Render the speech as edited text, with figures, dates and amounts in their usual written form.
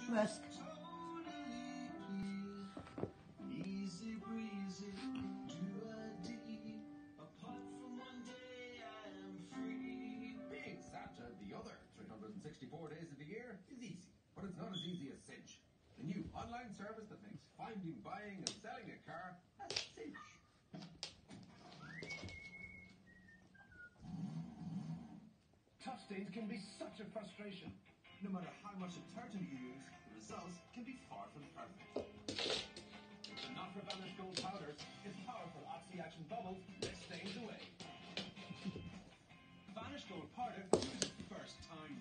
Risk. Easy breezy, do a D. Apart from one day, I am free. Being Santa the other 364 days of the year is easy, but it's not as easy as Cinch, the new online service that makes finding, buying, and selling a car a cinch. Touch stains can be such a frustration. No matter how much detergent you use, the results can be far from perfect. The Not for Vanish Gold powders is powerful oxy-action bubbles that stains away. Vanish Gold powder uses first time.